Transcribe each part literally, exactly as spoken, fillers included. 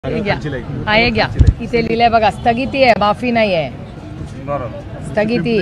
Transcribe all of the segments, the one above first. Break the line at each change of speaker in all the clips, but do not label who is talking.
आहे घ्या इथे लिहिलंय बघा, स्थगिती आहे, माफी नाही आहे, स्थगिती.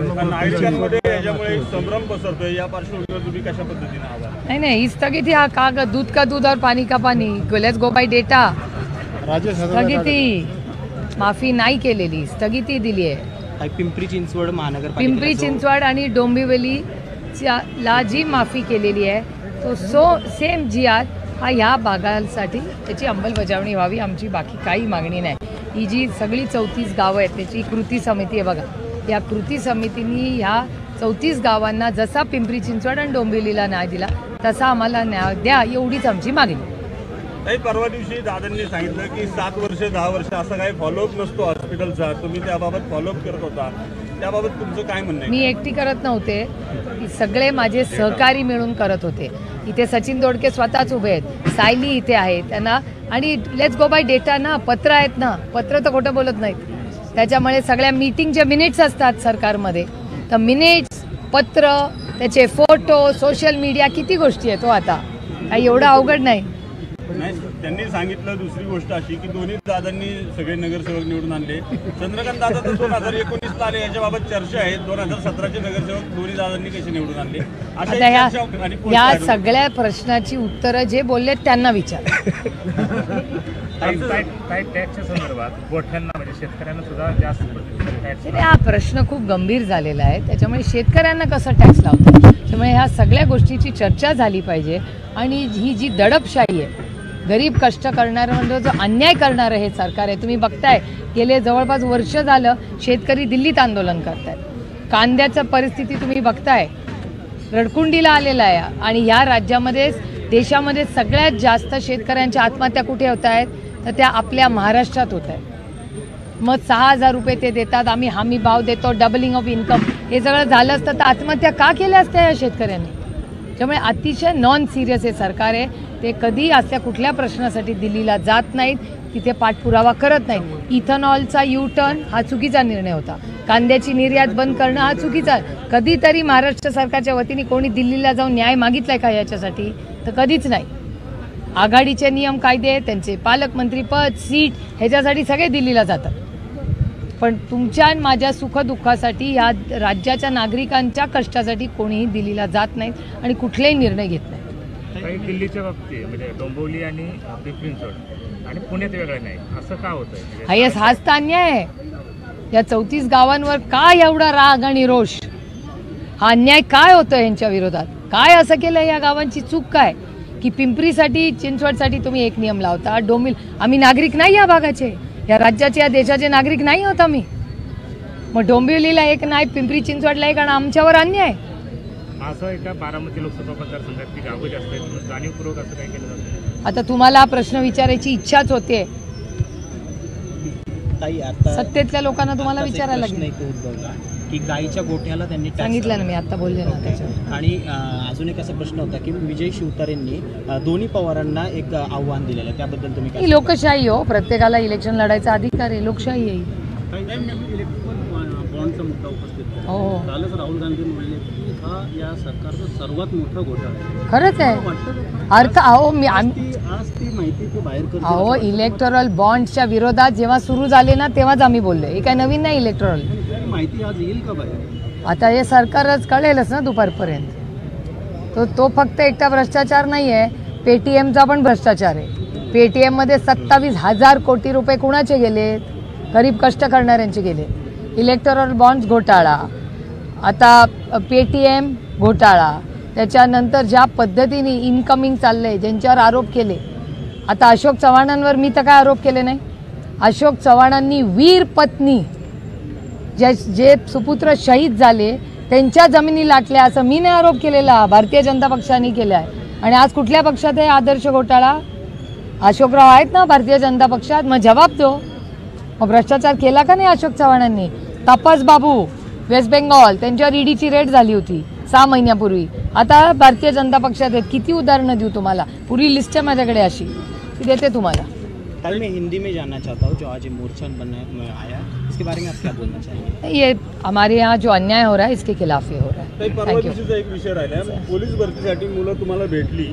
नाही नाही ही स्थगिती, हा कागद दूध का दूध और पानी का पानी, लेट्स गो बाय डेटा. स्थगिती, माफी नाही केलेली, स्थगिती दिली आहे.
पिंपरी चिंचवड महानगरपालिका,
पिंपरी चिंचवड आणि डोंबिवली ला जी माफी केलेली आहे तो सो सेम जी आर हा ह्या भागासाठी त्याची अंमलबजावणी व्हावी, आमची बाकी काही मागणी नाही. ही जी सगळी चौतीस गावं आहेत त्याची कृती समिती आहे बघा, या कृती समितीने ह्या चौतीस गावांना जसा पिंपरी चिंचवड आणि डोंबिवलीला न्याय दिला तसा आम्हाला न्याय द्या, एवढीच आमची मागणी.
नाही, परवा दिवशी दादांनी सांगितलं की सात वर्ष दहा वर्ष असा काही फॉलोअप नसतो हॉस्पिटलचा, तुम्ही त्याबाबत फॉलोअप करत होता, त्याबाबत तुमचं काय म्हणणं आहे?
मी एकटी करत नव्हते, सगळे माझे सहकारी मिळून करत होते. इथे सचिन दोडके स्वतःच उभे आहेत, सायली इथे आहे त्यांना, आणि लेट्स गो बाय डेटा ना, पत्र आहेत ना, पत्र तर खोटं बोलत नाहीत. त्याच्यामुळे सगळ्या मीटिंगचे मिनिट्स असतात सरकारमध्ये, तर मिनिट्स, पत्र, त्याचे फोटो, सोशल मीडिया, किती गोष्टी आहेत. तो आता काही एवढं अवघड नाही.
नाही, त्यांनी सांगितलं दुसरी गोष्ट अशी की दोन्ही दादांनी सगळे नगरसेवक निवडून आणले. चंद्रकांत दादा तर दोन हजार एकोणीस ला आले, याच्याबाबत चर्चा आहे. दोन हजार सतराचे नगरसेवक दोन्ही दादांनी कसे निवडून आणले,
आता ह्या या सगळ्या प्रश्नाची उत्तरं जे बोलले त्यांना विचार.
टॅक्सच्या संदर्भात गोठ्यांना म्हणजे शेतकऱ्यांना सुद्धा जास्त
हा प्रश्न खूप गंभीर झालेला आहे, त्याच्यामुळे शेतकऱ्यांना कसं टॅक्स लावतात, त्यामुळे ह्या सगळ्या गोष्टीची चर्चा झाली पाहिजे. आणि ही जी दडपशाही आहे, गरीब कष्ट करणारं म्हणजे जो अन्याय करणारं हे सरकार आहे. तुम्ही बघताय गेले जवळपास वर्ष झालं शेतकरी दिल्लीत आंदोलन करतायत, कांद्याचं परिस्थिती तुम्ही बघताय रडकुंडीला आलेला आहे. आणि या राज्यामध्ये देशामध्ये सगळ्यात जास्त शेतकऱ्यांच्या आत्महत्या कुठे होत आहेत, तर त्या आपल्या महाराष्ट्रात होत आहेत. मग सहा हजार रुपये ते देतात, आम्ही हमी भाव देतो, डबलिंग ऑफ इन्कम, हे सगळं झालं असतं तर आत्महत्या का केल्या असत्या या शेतकऱ्यांनी. त्यामुळे अतिशय नॉन सिरियस हे सरकार आहे, ते कधी अशा कुठल्या प्रश्नासाठी दिल्लीला जात नाहीत, तिथे पाठपुरावा करत नाहीत. इथेनॉलचा यू टर्न हा चुकीचा निर्णय होता, कांद्याची निर्यात बंद करणं हा चुकीचा. कधीतरी महाराष्ट्र सरकारच्या वतीने कोणी दिल्लीला जाऊन न्याय मागितलाय का याच्यासाठी, तर कधीच नाही. आघाडीचे नियम कायदे, त्यांचे पालकमंत्रीपद, सीट, ह्याच्यासाठी सगळे दिल्लीला जातात. पण तुमच्या आणि माझ्या सुखदुःखासाठी या राज्याच्या नागरिकांच्या कष्टासाठी कोणीही दिल्लीला जात नाहीत आणि कुठलेही निर्णय घेत नाहीत.
दिल्लीच्या बाबतीत म्हणजे डोंबिवली आणि पिंपरी चिंचवड आणि पुण्यात वेगळं नाही, असं का होतंय?
हायस हाच तर अन्याय आहे. या चौतीस गावांवर काय एवढा राग आणि रोष, हा अन्याय काय होतोय यांच्या विरोधात? काय असं केलं, या गावांची चूक काय की पिंपरीसाठी चिंचवडसाठी तुम्ही एक नियम लावता, डोंबिल, आम्ही नागरिक नाही या भागाचे, या राज्याचे या देशाचे नागरिक नाही होत आम्ही, मग डोंबिवलीला एक नाही, पिंपरी चिंचवडला एक, आणि आमच्यावर अन्याय.
असं एका बारामती लोकसभा मतदारसंघात की गावं जास्त आहेत म्हणून जाणीवपूर्वक असं काय केलं जातं?
आता तुम्हाला हा प्रश्न विचारायची इच्छाच होते, सत्तेतल्या लोकांना तुम्हाला विचारायला लागेल
की गाईच्या गोठ्याला त्यांनी
सांगितलं ना, मी आता बोलले ना त्याच्यावर.
आणि अजून एक असा प्रश्न होता की विजय शिवतारेंनी दोन्ही पवारांना एक आव्हान दिलेलं आहे, त्याबद्दल तुम्ही
ही लोकशाही हो, प्रत्येकाला इलेक्शन लढायचा अधिकार आहे, लोकशाही आहे.
बॉन्डचा मुद्दा उपस्थित
हो,
कालच राहुल गांधी म्हणले की हा या सरकारचा सर्वात मोठा घोटाळा आहे.
खरंच आहे. अर्थ अहो मी
आज ती माहिती ते बाहेर करतो.
अहो इलेक्टोरल बॉन्डच्या विरोधात जेव्हा सुरू झाले ना तेव्हाच आम्ही बोललो, हे काय नवीन नाही. इलेक्टोरल
माहिती आज येईल का बाहेर?
आता हे सरकारच कळेलच ना दुपारपर्यंत. तो तो फक्त एकटा भ्रष्टाचार नाही आहे, पेटीएमचा पण भ्रष्टाचार आहे. पेटीएम मध्ये सत्तावीस हजार कोटी रुपये कुणाचे गेले? गरीब कष्ट करणाऱ्यांचे गेले. इलेक्टोरल बॉन्ड्स घोटाळा, आता पेटीएम घोटाळा, त्याच्यानंतर ज्या पद्धतीने इनकमिंग चाललंय, ज्यांच्यावर आरोप केले. आता अशोक चव्हाणांवर मी तर काय आरोप केले नाही. अशोक चव्हाणांनी वीर पत्नी जे जे सुपुत्र शहीद झाले त्यांच्या जमिनी लाटल्या असं मी नाही आरोप केलेला, भारतीय जनता पक्षाने केला आहे. आणि आज कुठल्या पक्षात आहे आदर्श घोटाळा? अशोकराव आहेत ना भारतीय जनता पक्षात, मग जबाब दो. मग भ्रष्टाचार केला का नाही अशोक चव्हाणांनी? तापस बाबू वेस्ट बेंगॉल, त्यांच्यावर ईडीची रेड झाली होती सहा महिन्यापूर्वी, आता भारतीय जनता पक्षात आहेत. किती उदाहरणं देऊ तुम्हाला, पूरी लिस्ट आहे माझ्याकडे अशी, ती देते तुम्हाला.
कल मैं हिंदी में जानना चाहता हूँ, जो आज मोर्चा बनने आया इसके बारे में आप क्या बोलना चाहेंगे?
ये हमारे यहाँ जो अन्याय हो रहा है इसके खिलाफ ही हो रहा है.
परवा दिवशीचा एक विषय राहिला, पोलीस भरतीसाठी मुलं तुम्हाला भेटली,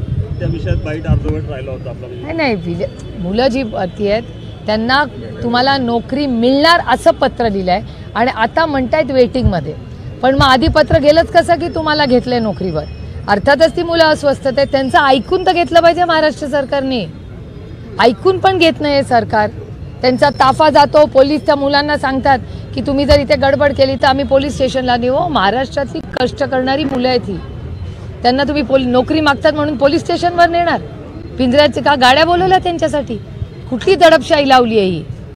त्या विषयात बाईट अर्धवट राहिला होता आपला.
नाही नाही विले मुलं जी भरती आहेत त्यांना तुम्हाला नोकरी मिळणार असं पत्र लिहिलं आहे आणि आता म्हणतायत वेटिंगमध्ये. पण मग आधी पत्र गेलंच कसं की तुम्हाला घेतलंय नोकरीवर. अर्थातच ती मुलं अस्वस्थ आहेत, त्यांचं ऐकून तर घेतलं पाहिजे महाराष्ट्र सरकारने. ऐकून पण घेत नाही सरकार. त्यांचा ताफा जातो, पोलीस त्या मुलांना सांगतात की तुम्ही जर इथे गडबड केली तर आम्ही पोलीस स्टेशनला नेऊ. महाराष्ट्रातली कष्ट करणारी मुलं आहेत ही, त्यांना तुम्ही पोली नोकरी मागतात म्हणून पोलीस स्टेशनवर नेणार? पिंजऱ्याचे का गाड्या बोलवल्या त्यांच्यासाठी? कुठली दडपशाही लावली आहे ही?